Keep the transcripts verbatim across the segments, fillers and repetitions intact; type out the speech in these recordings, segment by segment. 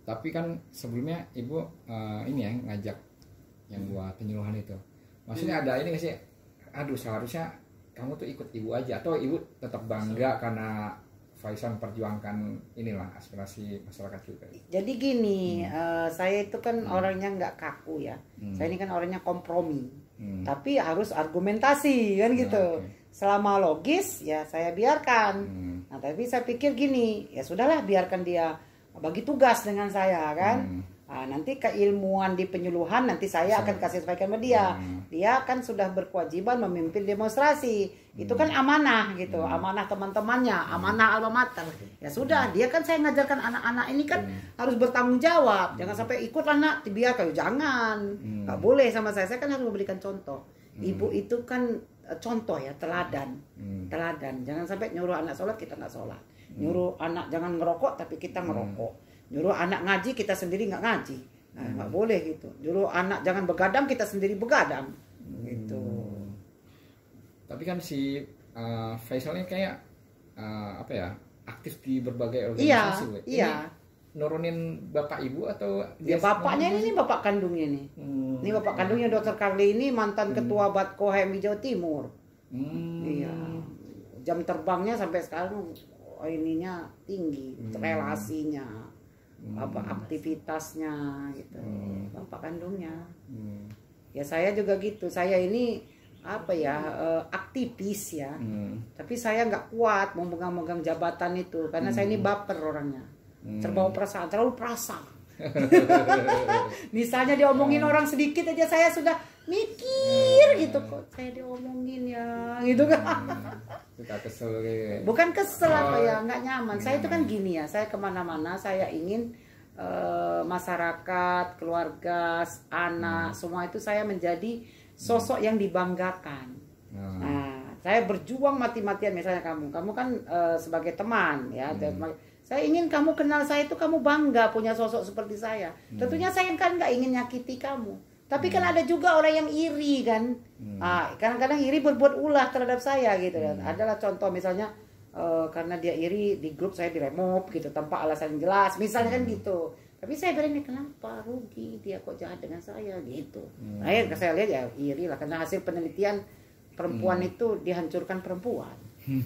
Tapi kan sebelumnya ibu uh, ini ya ngajak yang buat penyuluhan itu. Maksudnya hmm. ada ini nggak sih? Aduh seharusnya kamu tuh ikut ibu aja, atau ibu tetap bangga karena Faisal memperjuangkan inilah aspirasi masyarakat juga. Jadi gini, hmm. uh, saya itu kan hmm. orangnya nggak kaku ya. Hmm. Saya ini kan orangnya kompromi. Hmm. Tapi harus argumentasi kan gitu. Nah, okay. Selama logis ya saya biarkan. Hmm. Nah tapi saya pikir gini, ya sudahlah biarkan dia bagi tugas dengan saya kan. Hmm. Nah, nanti keilmuan di penyuluhan nanti saya akan kasih sampaikan ke dia. Hmm. Dia kan sudah berkewajiban memimpin demonstrasi. Hmm. Itu kan amanah gitu, hmm. amanah teman-temannya, amanah alma mater. Ya sudah, dia kan saya ngajarkan anak-anak ini kan hmm. harus bertanggung jawab. Jangan sampai ikut anak dibiarkan, jangan. Hmm. Nggak boleh sama saya. Saya kan harus memberikan contoh. Ibu hmm. itu kan contoh ya, teladan. Hmm. Teladan. Jangan sampai nyuruh anak sholat kita nggak sholat. Hmm. Nyuruh anak jangan ngerokok tapi kita ngerokok. Hmm. Nyuruh anak ngaji kita sendiri nggak ngaji. Nah, nggak hmm. boleh gitu. Nyuruh anak jangan begadang kita sendiri begadang. Hmm. Gitu. Tapi kan si uh, Faisal ini kayak uh, apa ya, aktif di berbagai organisasi. Iya. Ini iya. Nurunin bapak ibu atau ya bapaknya ini, ini bapak kandungnya nih. Hmm. Ini bapak kandungnya dokter Karli ini mantan hmm. ketua Batko H M I Jawa Timur. Hmm. Iya. Jam terbangnya sampai sekarang oh, ininya tinggi, hmm. relasinya, hmm. apa aktivitasnya gitu. Hmm. Bapak kandungnya. Hmm. Ya saya juga gitu. Saya ini apa ya uh, aktivis ya. Hmm. Tapi saya nggak kuat mau megang-megang jabatan itu karena hmm. saya ini baper orangnya. Hmm. Terbawa perasaan, terlalu perasa. Misalnya diomongin hmm. orang sedikit aja saya sudah mikir hmm. gitu kok saya diomongin ya gitu kan. Kita kesel kayak. Bukan kesel oh. apa ya, nggak nyaman. Saya itu kan gini ya, saya kemana-mana saya ingin uh, masyarakat, keluarga, anak, hmm. semua itu saya menjadi sosok yang dibanggakan. Hmm. Nah, saya berjuang mati-matian misalnya kamu, kamu kan uh, sebagai teman ya. Hmm. Saya ingin kamu kenal saya itu kamu bangga punya sosok seperti saya. Hmm. Tentunya saya kan nggak ingin nyakiti kamu. Tapi hmm. kan ada juga orang yang iri kan. Hmm. Ah, kadang-kadang iri berbuat ulah terhadap saya gitu kan. Hmm. Adalah contoh misalnya uh, karena dia iri di grup saya diremove gitu tanpa alasan yang jelas. Misalnya hmm. kan gitu. Tapi saya berani kenapa rugi dia kok jahat dengan saya gitu. Hmm. Akhirnya saya lihat ya iri lah karena hasil penelitian perempuan hmm. itu dihancurkan perempuan.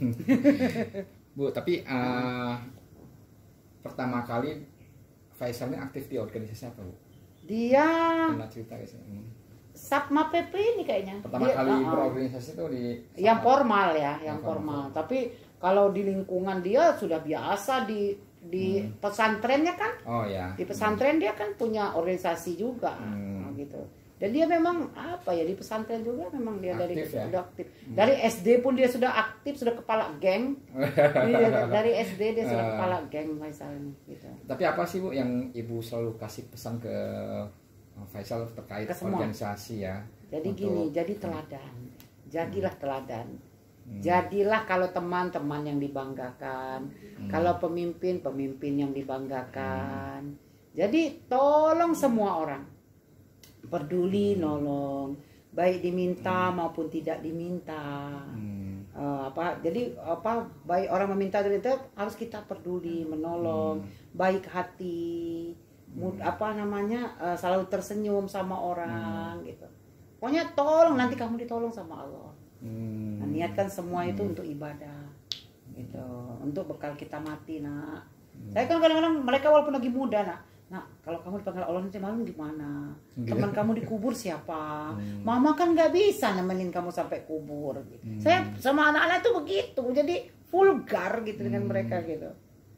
Bu, tapi uh, pertama kali Faisal ini aktif di organisasi apa, Bu? Dia pernah cerita guys. Hmm. Satma P P ini kayaknya. Pertama dia, kali uh, berorganisasi itu di yang formal ya, yang, yang formal. formal. Tapi kalau di lingkungan dia sudah biasa di di hmm. pesantrennya kan. Oh ya. Di pesantren hmm. dia kan punya organisasi juga. Hmm. Nah, gitu. Dan dia memang apa ya di pesantren juga memang dia aktif, dari ya? Sudah aktif. Hmm. Dari S D pun dia sudah aktif, sudah kepala geng. Dia, dari S D dia sudah uh, kepala geng misalnya gitu. Tapi apa sih Bu yang Ibu selalu kasih pesan ke Faisal terkait organisasi ya? Jadi untuk, gini, jadi teladan. Jadilah hmm. teladan. Hmm. Jadilah kalau teman-teman yang dibanggakan, hmm. kalau pemimpin pemimpin yang dibanggakan. Hmm. Jadi tolong semua orang peduli nolong, baik diminta hmm. maupun tidak diminta. Hmm. Uh, apa jadi apa baik orang meminta dari itu harus kita peduli menolong, hmm. baik hati, mood, hmm. apa namanya uh, selalu tersenyum sama orang hmm. gitu. Pokoknya tolong, nanti kamu ditolong sama Allah. Hmm. Nah, niatkan semua itu hmm. untuk ibadah gitu, untuk bekal kita mati nak. Hmm. Saya kan kadang-kadang mereka walaupun lagi muda nak. Nah, kalau kamu dipanggil Allah nanti malam gimana? Gitu. Teman kamu dikubur siapa? Hmm. Mama kan nggak bisa nemenin kamu sampai kubur. Gitu. Hmm. Saya sama anak-anak tuh begitu, jadi vulgar gitu hmm. dengan mereka gitu.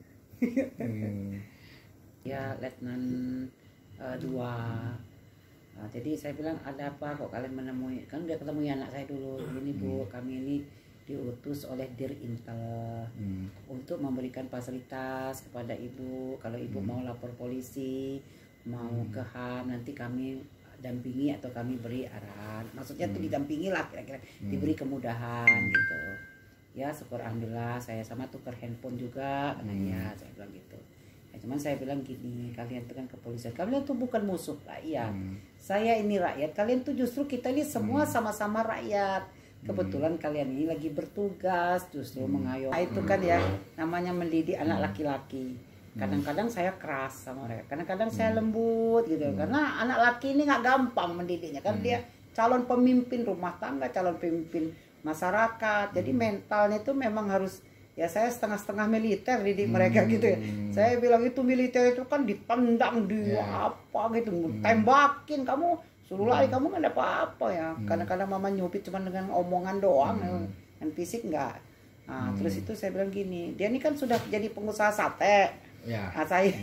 hmm. Ya, letnan uh, dua. Nah, jadi saya bilang ada apa kok kalian menemui? Kan udah ketemu anak saya dulu. Ini Bu, kami ini diutus oleh Dir Intel hmm. untuk memberikan fasilitas kepada ibu. Kalau ibu hmm. mau lapor polisi, mau hmm. ke H A M, nanti kami dampingi atau kami beri arahan. Maksudnya hmm. tuh didampingi lah kira-kira, hmm. diberi kemudahan gitu. Ya syukur alhamdulillah, saya sama tukar handphone juga katanya, hmm. saya bilang gitu. Ya, cuman saya bilang gini, kalian tuh kan kepolisian, kalian tuh bukan musuh rakyat. Hmm. Saya ini rakyat, kalian tuh justru kita ini semua sama-sama rakyat. Kebetulan hmm. kalian ini lagi bertugas justru hmm. mengayomi. Nah, itu kan ya namanya mendidik anak laki-laki. Kadang-kadang saya keras sama mereka, kadang-kadang saya lembut gitu. Hmm. Karena anak laki ini nggak gampang mendidiknya, kan hmm. dia calon pemimpin rumah tangga, calon pemimpin masyarakat. Jadi hmm. mentalnya itu memang harus, ya saya setengah-setengah militer didik hmm. mereka gitu ya. Saya bilang itu militer itu kan ditendang, di yeah. apa gitu, hmm. tembakin kamu, suruh lari hmm. kamu nggak ada apa-apa ya. Hmm. Kadang-kadang mama nyupit cuma dengan omongan doang, hmm. dan fisik nggak. Nah, hmm. terus itu saya bilang gini, dia ini kan sudah jadi pengusaha sate. Ya. Nah, saya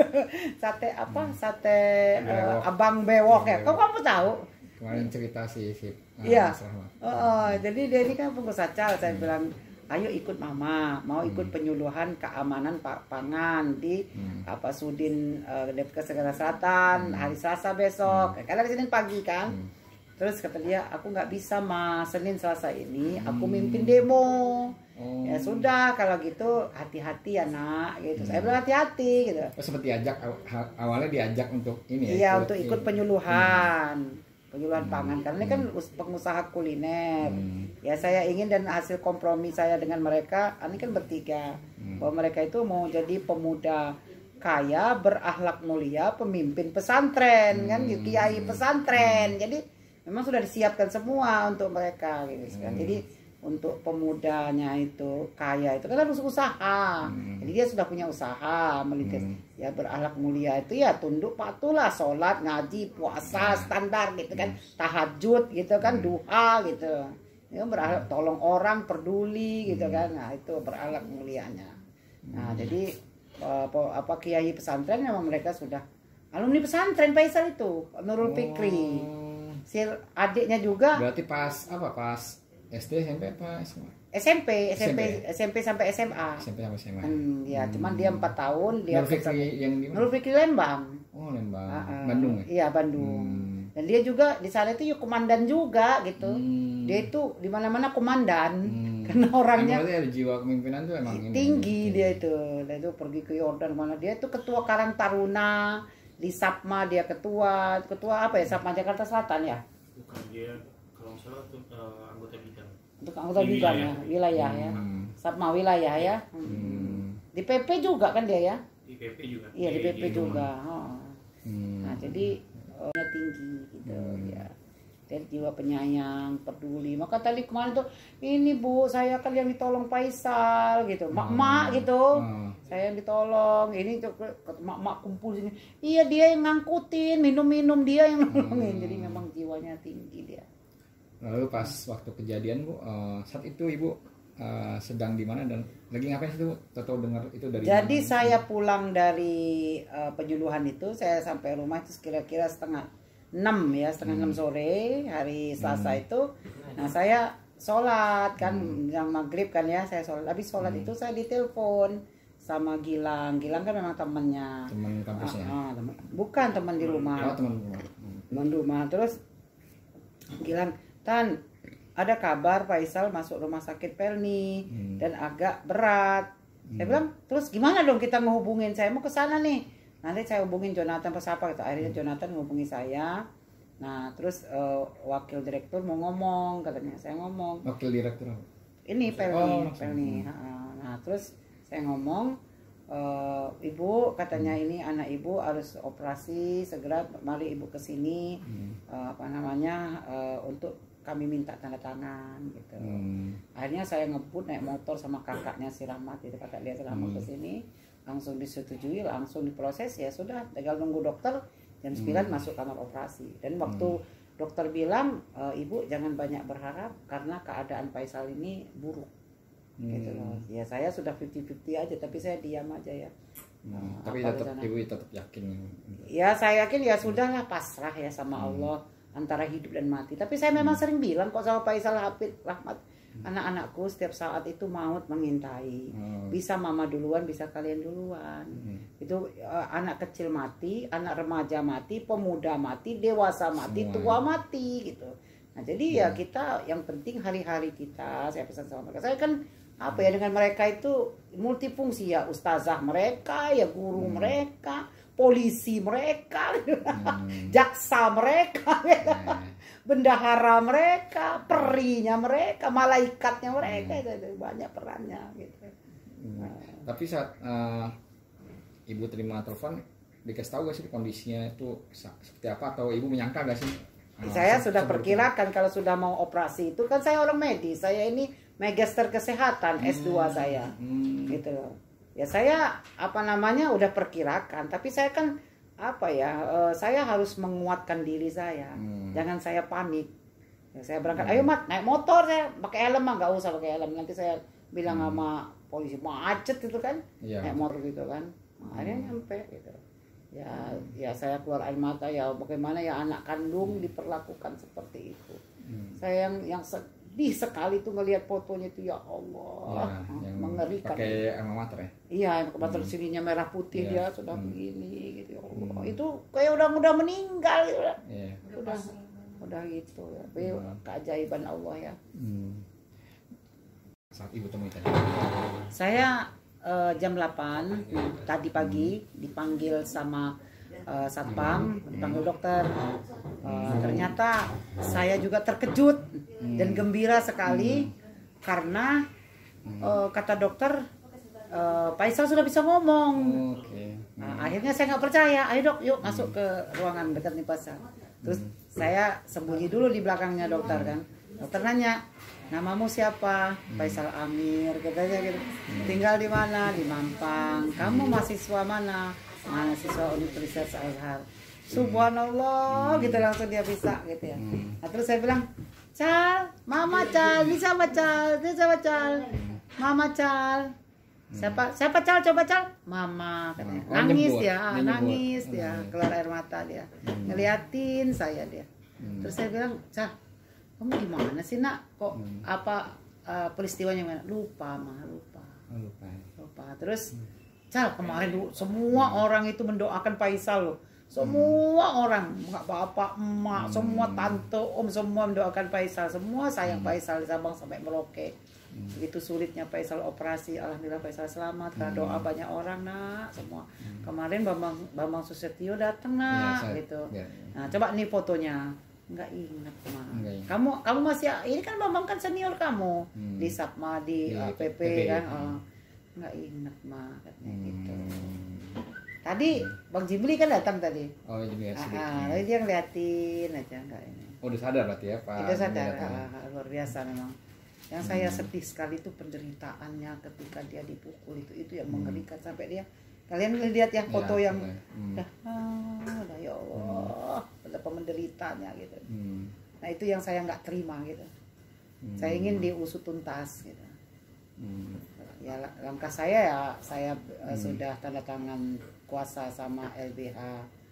sate apa? Sate uh, Abang Bewok ya. Kok kamu tahu? Kemarin cerita si si. Iya. Uh, oh, oh, jadi dia ini kan pengusaha cal. Saya hmm. bilang, ayo ikut mama, mau ikut hmm. penyuluhan keamanan pangan di hmm. apa Sudin uh, Depkes Segara Selatan hmm. hari Selasa besok. Hmm. Karena Senin pagi kan. Hmm. Terus kata dia, aku nggak bisa mas, Senin Selasa ini aku mimpin demo. Oh. Ya sudah kalau gitu hati-hati ya nak gitu. Hmm. Saya bilang hati-hati gitu. Oh, seperti ajak awalnya diajak untuk ini ya. Iya, untuk ikut ini. penyuluhan. Hmm. Penyuluhan hmm. pangan karena ini kan pengusaha kuliner. Hmm. Ya saya ingin dan hasil kompromi saya dengan mereka, ini kan bertiga. Hmm. Bahwa mereka itu mau jadi pemuda kaya, berakhlak mulia, pemimpin pesantren hmm. kan, kiai pesantren. Hmm. Jadi memang sudah disiapkan semua untuk mereka gitu kan. Hmm. Jadi untuk pemudanya itu kaya itu kan harus usaha. Hmm. Jadi dia sudah punya usaha melihat hmm. ya berakhlak mulia itu ya tunduk patuhlah, sholat, ngaji, puasa hmm. standar gitu kan, hmm. tahajud gitu kan, hmm. duha gitu. Ya berakhlak tolong orang, peduli gitu kan. Nah, itu berakhlak mulianya. Nah, hmm. jadi apa, apa kiai pesantren memang mereka sudah alumni pesantren Faisal itu, Nurul oh. Fikri. Si adiknya juga. Berarti pas apa? Pas S D, S M P apa S M A? S M P, S M P, S M P sampai S M A. S M P sampai S M A. Hmm, ya, hmm. cuman dia empat tahun dia Nurul Fikri yang di mana? Nurul Fikri Lembang. Oh, Lembang. Uh, uh, Bandung ya? Iya, Bandung. Hmm. Dan dia juga di sana itu ya komandan juga gitu. Hmm. Dia itu di mana-mana komandan. Hmm. Karena orangnya kan ada jiwa kepemimpinan tuh emang tinggi ini. Dia itu. Dia itu pergi ke Yordan mana. Dia itu ketua Karang Taruna di Sapma, dia ketua, ketua apa ya? Sapma Jakarta Selatan ya? Bukan, dia kalau salah tuh uh, anggota bidang. Untuk anggota bidang ya, wilayah ya, hmm. Sapma wilayah ya. Hmm. Di P P juga kan dia ya? Di P P juga. Iya di P P di juga. Oh. Hmm. Nah jadi uh, tinggi gitu hmm. ya. Dan jiwa penyayang, peduli. Maka tadi kemarin tuh ini bu, saya kan yang ditolong Faisal gitu, mak-mak hmm. gitu. Hmm. Saya yang ditolong. Ini tuh mak-mak kumpul sini. Iya dia yang ngangkutin, minum-minum dia yang nolongin. Hmm. Jadi memang jiwanya tinggi dia. Lalu pas waktu kejadian bu, uh, saat itu ibu uh, sedang di mana dan lagi ngapain itu? Tahu dengar itu dari? Jadi mana? Saya pulang dari uh, penyuluhan itu, saya sampai rumah itu kira-kira setengah enam ya, setengah enam hmm. sore hari Selasa hmm. itu. Nah saya sholat kan, hmm. yang maghrib kan ya, saya sholat. Habis sholat hmm. itu saya ditelepon sama Gilang. Gilang kan memang temannya. Teman kampusnya? Uh, uh, teman. Bukan teman di rumah. Oh teman rumah. Hmm. Teman rumah. Terus Gilang, Tan, ada kabar Faisal masuk rumah sakit Pelni hmm. dan agak berat. Hmm. Saya bilang, terus gimana dong kita ngehubungin? Saya mau ke sana nih. Nanti saya hubungin Jonathan Pesapa. Akhirnya Jonathan menghubungi saya. Nah, terus uh, wakil direktur mau ngomong, katanya. Saya ngomong. Wakil direktur? Ini Pelni. Oh, Pelni. Hmm. Nah, terus saya ngomong, e, Ibu, katanya ini anak Ibu harus operasi segera. Mari Ibu ke sini. Hmm. E, apa namanya? E, untuk kami minta tanda tangan gitu. Hmm. Akhirnya saya ngebut naik motor sama kakaknya si Rahmat, itu kakak dia si Rahmat hmm. ke sini, langsung disetujui, langsung diproses, ya sudah, tinggal nunggu dokter jam sembilan hmm. masuk kamar operasi. Dan waktu hmm. dokter bilang, e, Ibu jangan banyak berharap karena keadaan Faisal ini buruk. Hmm. Gitu loh. Ya saya sudah fifty fifty aja, tapi saya diam aja ya. Hmm. Nah, tapi tetap Ibu tetap yakin. Ya saya yakin ya sudahlah, pasrah ya sama hmm. Allah. Antara hidup dan mati. Tapi saya memang hmm. sering bilang kok sama Faisal Hafid Rahmat, hmm. anak-anakku setiap saat itu maut mengintai. Hmm. Bisa mama duluan, bisa kalian duluan. Hmm. Itu uh, anak kecil mati, anak remaja mati, pemuda mati, dewasa mati, semua. Tua mati gitu. Nah jadi hmm. ya kita yang penting hari-hari kita, saya pesan sama mereka. Saya kan apa ya, dengan mereka itu multifungsi ya, ustazah mereka, ya guru hmm. mereka, polisi mereka, hmm. jaksa mereka, hmm. bendahara mereka, perinya mereka, malaikatnya mereka, hmm. itu banyak perannya gitu. Hmm. Nah. Tapi saat uh, ibu terima telepon dikasih tahu gak sih kondisinya itu seperti apa, atau ibu menyangka gak sih? Saya Se- sudah sebelum- perkirakan kalau sudah mau operasi itu kan saya orang medis, saya ini magister kesehatan S dua saya, Hmm. gitu loh. Ya saya apa namanya udah perkirakan, tapi saya kan apa ya, eh, saya harus menguatkan diri saya, Hmm. jangan saya panik. Ya, saya berangkat, Hmm. ayo mat naik motor, saya pakai helm mah nggak usah pakai helm, nanti saya bilang Hmm. sama polisi macet itu kan, Iya. naik motor gitu kan, akhirnya nyampe gitu. Ya, ya saya keluar air mata ya, bagaimana ya anak kandung diperlakukan seperti itu. Hmm. Saya yang yang sedih sekali tuh ngelihat fotonya itu, ya Allah, Ya, yang mengerikan. pakai alma mater ya. Iya, yang bater Hmm. sininya merah putih, Iya. dia sudah Hmm. begini gitu, ya Allah. Hmm. Itu kayak udah udah meninggal gitu. Iya. Udah udah gitu ya. Tapi Hmm. keajaiban Allah ya. Hmm. Saat ibu temui tadi. Saya eh, jam delapan tadi pagi dipanggil sama eh, satpam, dipanggil dokter. Eh, ternyata saya juga terkejut dan gembira sekali karena eh, kata dokter eh, Faisal sudah bisa ngomong. Oke. Nah, akhirnya saya nggak percaya. Ayo dok, yuk masuk ke ruangan dekat nih pasar. Terus saya sembunyi dulu di belakangnya dokter kan. Dokter nanya, namamu siapa? Faisal Amir, katanya gitu. Tinggal di mana? Di Mampang. Kamu mahasiswa mana? Mahasiswa Universitas Al-Azhar. Subhanallah, gitu langsung dia bisa gitu ya. Nah, terus saya bilang, Cal, Mama Cal, bisa Cal, bisa Cal, Mama Cal. Siapa siapa Cal, coba Cal? Mama katanya. Oh, Nangis nyebut. ya, Dia nyebut. nangis dia, Hmm. keluar air mata dia. Ngeliatin saya dia. Terus saya bilang, Cal, kamu gimana sih nak? Kok apa eh, peristiwanya mana? Lupa mah, lupa. Oh, lupa. Lupa. Terus Cal, kemarin dulu semua orang itu mendoakan Faisal loh. Semua orang, nggak bapak, emak, semua tante, om, semua mendoakan Faisal. Semua sayang Faisal di Sabang sampai Merauke. Begitu sulitnya Faisal operasi, alhamdulillah Faisal selamat. Karena doa banyak orang nak, semua. Kemarin Bambang Bambang Susetio datang nak, saya- gitu. ya, ya. Nah, coba nih fotonya. Nggak ingat mah. Nggak ingat. Kamu kamu masih ini kan Bambang kan senior kamu Hmm. di Sapma di, Di uh, P P, P P, kan. hmm. Oh, nggak ingat mah katanya gitu. Hmm. Tadi Bang Jibli kan datang tadi. Oh, jadi ya sedikit. Ah, lalu dia ngeliatin aja nggak ini. Oh, udah sadar berarti ya, Pak. Kita sadar, Datang. ah, luar biasa memang. Yang saya sedih sekali itu penderitaannya ketika dia dipukul itu itu yang mengerikan sampai dia. Kalian lihat ya foto Ya, yang betul. Hmm. dah, ah, dah ya Allah, betapa menderitanya gitu. Hmm. Nah itu yang saya nggak terima gitu. Hmm. Saya ingin diusut tuntas gitu. Hmm. Ya la- langkah saya ya saya eh, sudah tanda tangan kuasa sama L B H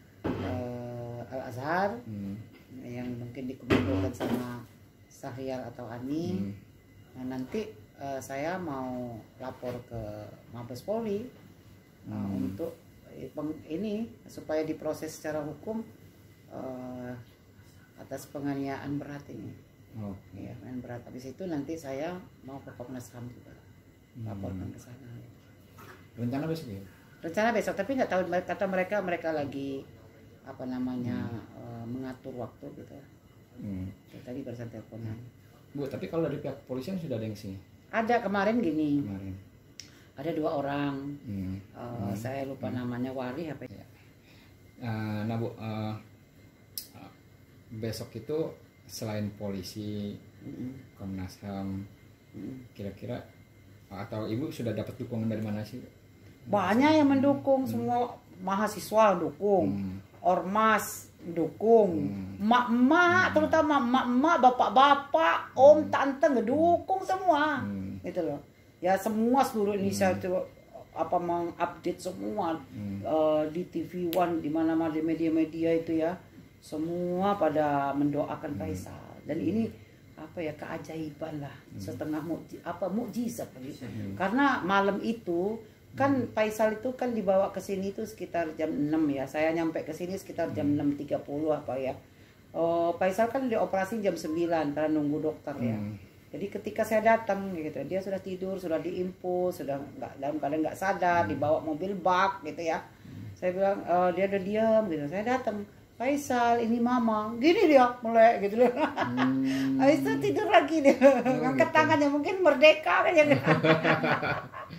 eh, Al Azhar Hmm. yang mungkin dikemudikan sama Sahrial atau Ani. Hmm. Nah nanti eh, saya mau lapor ke Mabes Polri eh, Hmm. untuk eh, peng- ini supaya diproses secara hukum eh, atas penganiayaan berat ini. Oh. Ya, main berat. Habis itu nanti saya mau ke Komnas H A M juga, laporkan ke sana. Rencana besok ya? Rencana besok, tapi nggak tahu kata mereka mereka lagi apa namanya eh, mengatur waktu gitu. Hmm. Ya, tadi barusan teleponan. Bu, tapi kalau dari pihak kepolisian sudah ada yang sini Ada kemarin gini, kemarin. ada dua orang, Hmm. eh, saya lupa namanya Wari apa. Ya. Uh, nah Bu, uh, uh, besok itu selain polisi, Mm-mm. Komnas H A M, Mm-mm. kira-kira atau Ibu sudah dapat dukungan dari mana sih? Banyak yang mendukung, semua mahasiswa dukung, Hmm. ormas dukung, Hmm. emak-emak terutama emak-emak, bapak-bapak, om, tante ngedukung semua, Hmm. gitu loh. Ya semua seluruh Indonesia itu apa mengupdate semua Hmm. eh, di T V One, di mana-mana di media-media itu ya, semua pada mendoakan Faisal. Dan ini apa ya keajaiban lah, setengah mukji, apa mukjizat begitu. Karena malam itu kan Faisal itu kan dibawa ke sini itu sekitar jam enam ya. Saya nyampe ke sini sekitar jam enam tiga puluh apa ya. Oh, Faisal kan dioperasi jam sembilan karena nunggu dokter ya. Hmm. Jadi ketika saya datang gitu, dia sudah tidur, sudah diinfus, sudah nggak dalam keadaan nggak sadar, dibawa mobil bak gitu ya. Saya bilang "Eh, dia udah diam gitu. Saya datang, Faisal ini mama, gini dia mulai gitu loh. Hmm. Habis itu tidur lagi dia, ngangkat gitu. tangannya mungkin merdeka kan ya.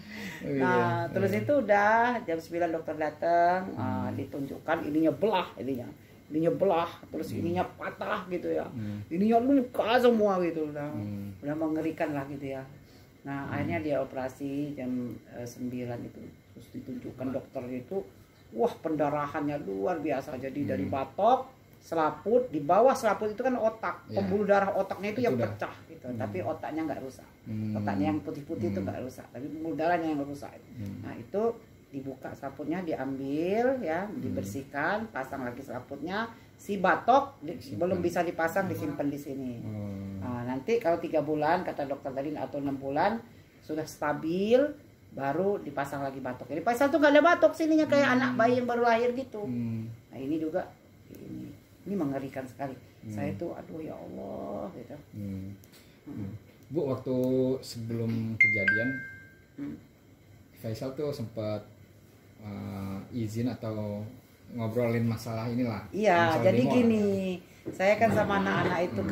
Nah, terus itu udah jam sembilan dokter datang, hmm. uh, ditunjukkan ininya belah, ininya, ininya belah, terus hmm. ininya patah gitu ya, hmm. ininya luka semua gitu, udah, hmm. udah mengerikan lah gitu ya. Nah, hmm. akhirnya dia operasi jam uh, sembilan itu, terus ditunjukkan dokter itu, wah pendarahannya luar biasa, jadi hmm. dari batok, selaput, di bawah selaput itu kan otak, ya. Pembuluh darah otaknya itu, itu yang udah. Pecah gitu, hmm. tapi otaknya nggak rusak, hmm. otaknya yang putih-putih hmm. itu nggak rusak, tapi pembuluh darahnya yang rusak. Hmm. Nah itu dibuka selaputnya, diambil ya, hmm. dibersihkan, pasang lagi selaputnya, si batok di, belum bisa dipasang, disimpan di sini. Hmm. Nah, nanti kalau tiga bulan kata dokter tadi atau enam bulan sudah stabil, baru dipasang lagi batok. Jadi pasal tuh nggak ada batok sininya kayak hmm. anak bayi yang baru lahir gitu. Hmm. Nah ini juga ini. Ini mengerikan sekali. Hmm. Saya tuh aduh ya Allah gitu. Hmm. Hmm. Bu, waktu sebelum kejadian hmm. Faisal tuh sempat uh, izin atau ngobrolin masalah inilah. Iya, jadi gini, saya kan sama anak-anak itu